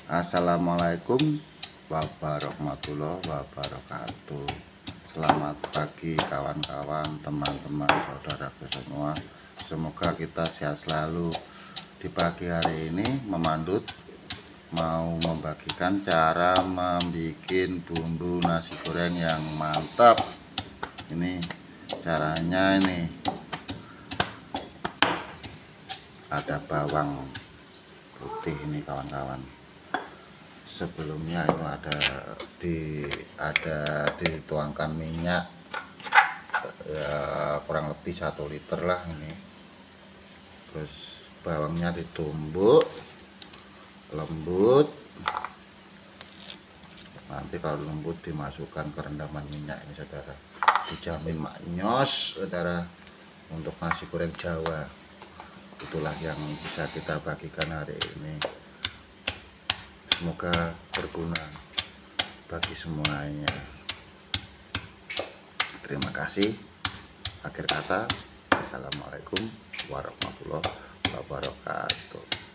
Assalamualaikum warahmatullahi wabarakatuh. Selamat pagi kawan-kawan, teman-teman, saudaraku semua. Semoga kita sehat selalu. Di pagi hari ini Memandut mau membagikan cara membuat bumbu nasi goreng yang mantap. Ini caranya, ini ada bawang putih ini kawan-kawan. Sebelumnya itu ada dituangkan minyak kurang lebih 1 liter lah ini. Terus bawangnya ditumbuk lembut. Nanti kalau lembut dimasukkan ke rendaman minyak ini saudara. Dijamin maknyos saudara untuk nasi goreng Jawa. Itulah yang bisa kita bagikan hari ini. Semoga berguna bagi semuanya. Terima kasih. Akhir kata, assalamualaikum warahmatullahi wabarakatuh.